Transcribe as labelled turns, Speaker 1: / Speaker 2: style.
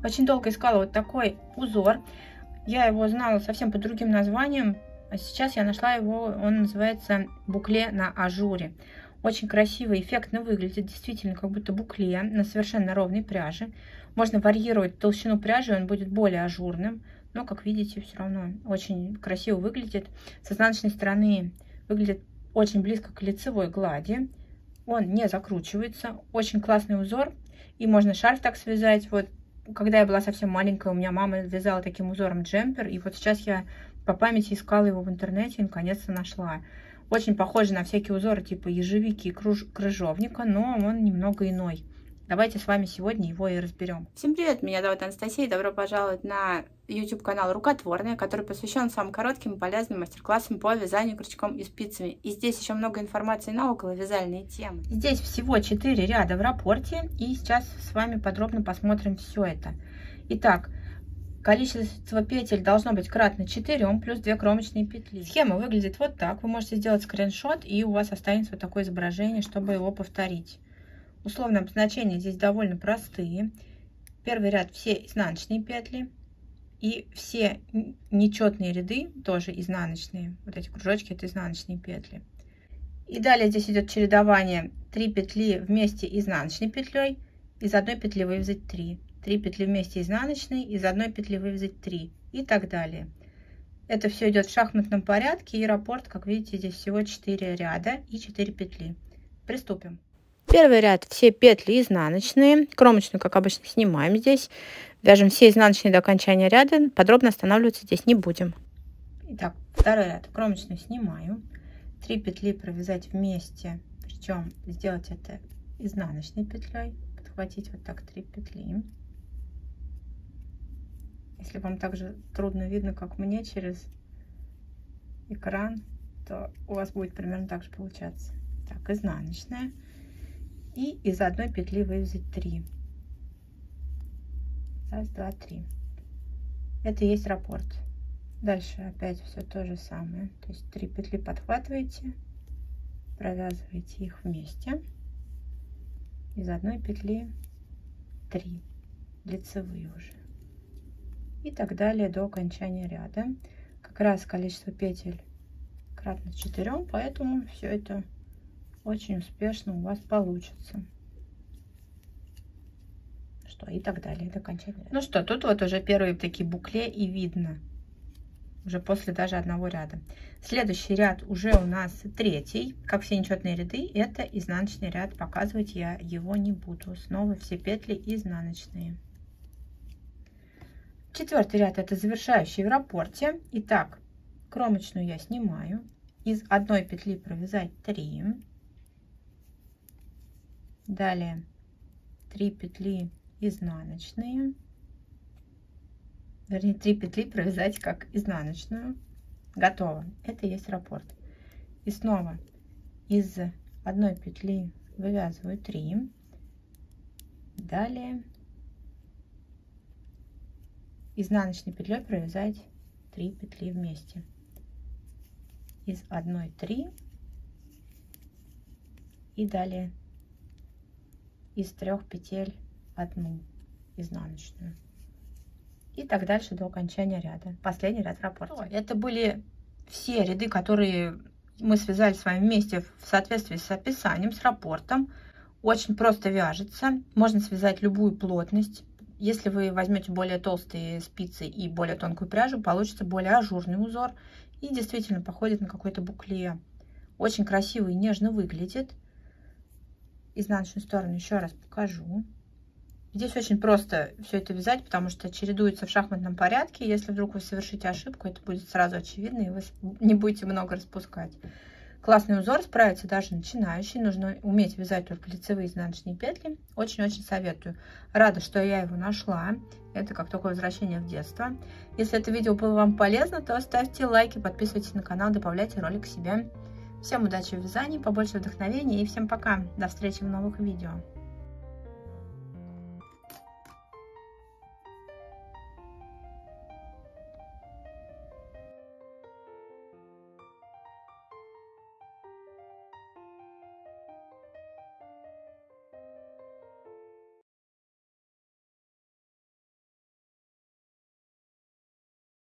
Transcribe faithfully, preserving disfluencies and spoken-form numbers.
Speaker 1: Очень долго искала вот такой узор. Я его знала совсем под другим названием, а сейчас я нашла его, он называется букле на ажуре. Очень красиво, эффектно выглядит, действительно как будто букле на совершенно ровной пряже. Можно варьировать толщину пряжи, он будет более ажурным, но, как видите, все равно очень красиво выглядит. С изнаночной стороны выглядит очень близко к лицевой глади. Он не закручивается, очень классный узор, и можно шарф так связать. Вот, когда я была совсем маленькая, у меня мама вязала таким узором джемпер, и вот сейчас я по памяти искала его в интернете и наконец-то нашла. Очень похоже на всякие узоры типа ежевики и круж... крыжовника, но он немного иной. Давайте с вами сегодня его и разберем. Всем привет, меня зовут Анастасия, добро пожаловать на YouTube канал Рукотворная, который посвящен самым коротким и полезным мастер-классам по вязанию крючком и спицами. И здесь еще много информации на околовязальные темы. Здесь всего четыре ряда в раппорте, и сейчас с вами подробно посмотрим все это. Итак, количество петель должно быть кратно четырем, плюс две кромочные петли. Схема выглядит вот так. Вы можете сделать скриншот, и у вас останется вот такое изображение, чтобы его повторить. Условные обозначения здесь довольно простые. Первый ряд все изнаночные петли, и все нечетные ряды тоже изнаночные. Вот эти кружочки — это изнаночные петли. И далее здесь идет чередование: три петли вместе изнаночной петлей, из одной петли вывязать три. три петли вместе изнаночной, из одной петли вывязать три, и так далее. Это все идет в шахматном порядке, и раппорт, как видите, здесь всего четыре ряда и четыре петли. Приступим. Первый ряд все петли изнаночные, кромочную, как обычно, снимаем здесь, вяжем все изнаночные до окончания ряда, подробно останавливаться здесь не будем. Итак, второй ряд кромочную снимаю, три петли провязать вместе, причем сделать это изнаночной петлей, подхватить вот так три петли. Если вам также трудно видно, как мне через экран, то у вас будет примерно так же получаться. Так, изнаночная. И из одной петли вывязать три. Раз, два, три. Это и есть раппорт. Дальше опять все то же самое. То есть три петли подхватываете, провязываете их вместе. Из одной петли три. Лицевые уже. И так далее до окончания ряда. Как раз количество петель кратно четырем, поэтому все это очень успешно у вас получится. Что, и так далее до окончания ряда. Ну что, тут вот уже первые такие букле и видно. Уже после даже одного ряда. Следующий ряд уже у нас третий. Как все нечетные ряды, это изнаночный ряд. Показывать я его не буду. Снова все петли изнаночные. Четвертый ряд — это завершающий в раппорте. Итак, кромочную я снимаю. Из одной петли провязать три. Далее три петли изнаночные. Вернее, три петли провязать как изнаночную. Готово. Это и есть раппорт. И снова из одной петли вывязываю три. Далее изнаночной петлей провязать три петли вместе. Из одной три. И далее из трех петель одну изнаночную. И так дальше до окончания ряда. Последний ряд раппорта. Это были все ряды, которые мы связали с вами вместе в соответствии с описанием, с раппортом. Очень просто вяжется. Можно связать любую плотность. Если вы возьмете более толстые спицы и более тонкую пряжу, получится более ажурный узор. И действительно походит на какой-то букле. Очень красиво и нежно выглядит. Изнаночную сторону еще раз покажу. Здесь очень просто все это вязать, потому что чередуется в шахматном порядке. Если вдруг вы совершите ошибку, это будет сразу очевидно, и вы не будете много распускать. Классный узор, справится даже начинающий. Нужно уметь вязать только лицевые и изнаночные петли. Очень-очень советую. Рада, что я его нашла. Это как такое возвращение в детство. Если это видео было вам полезно, то ставьте лайки, подписывайтесь на канал, добавляйте ролик к себе. Всем удачи в вязании, побольше вдохновения и всем пока. До встречи в новых видео.